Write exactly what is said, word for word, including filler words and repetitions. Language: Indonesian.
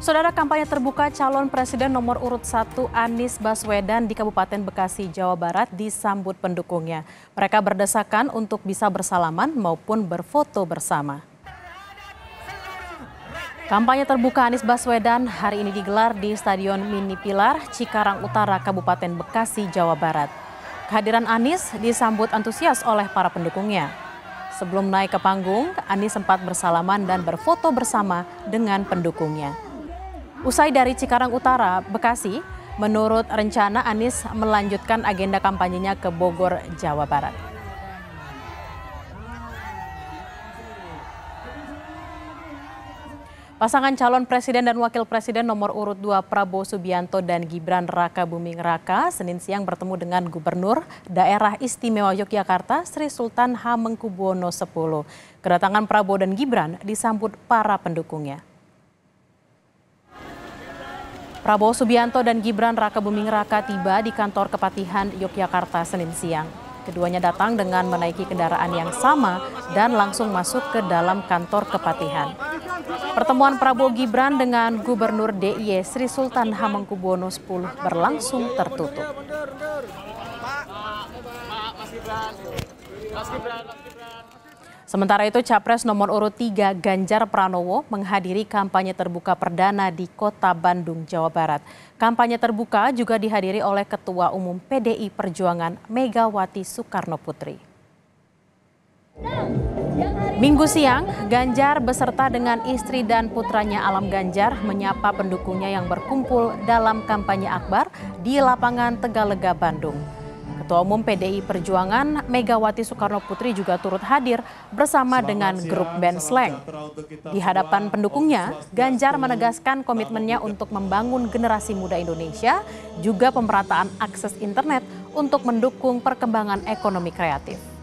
Saudara, kampanye terbuka calon presiden nomor urut satu Anies Baswedan di Kabupaten Bekasi, Jawa Barat disambut pendukungnya. Mereka berdesakan untuk bisa bersalaman maupun berfoto bersama. Kampanye terbuka Anies Baswedan hari ini digelar di Stadion Mini Pilar, Cikarang Utara, Kabupaten Bekasi, Jawa Barat. Kehadiran Anies disambut antusias oleh para pendukungnya. Sebelum naik ke panggung, Anies sempat bersalaman dan berfoto bersama dengan pendukungnya. Usai dari Cikarang Utara, Bekasi, menurut rencana Anies melanjutkan agenda kampanyenya ke Bogor, Jawa Barat. Pasangan calon presiden dan wakil presiden nomor urut dua Prabowo Subianto dan Gibran Raka Buming Raka Senin siang bertemu dengan Gubernur Daerah Istimewa Yogyakarta Sri Sultan Hamengkubuwono X. Kedatangan Prabowo dan Gibran disambut para pendukungnya. Prabowo Subianto dan Gibran Raka Buming Raka tiba di kantor Kepatihan Yogyakarta Senin siang. Keduanya datang dengan menaiki kendaraan yang sama dan langsung masuk ke dalam kantor Kepatihan. Pertemuan Prabowo Gibran dengan Gubernur D I Y Sri Sultan Hamengkubuwono X berlangsung tertutup. Sementara itu, Capres nomor urut tiga Ganjar Pranowo menghadiri kampanye terbuka perdana di Kota Bandung, Jawa Barat. Kampanye terbuka juga dihadiri oleh Ketua Umum P D I Perjuangan Megawati Soekarnoputri. Minggu siang, Ganjar beserta dengan istri dan putranya Alam Ganjar menyapa pendukungnya yang berkumpul dalam kampanye akbar di lapangan Tegalega, Bandung. Ketua Umum P D I Perjuangan Megawati Soekarnoputri juga turut hadir bersama dengan grup band Slang. Di hadapan pendukungnya, Ganjar menegaskan komitmennya untuk membangun generasi muda Indonesia, juga pemerataan akses internet untuk mendukung perkembangan ekonomi kreatif.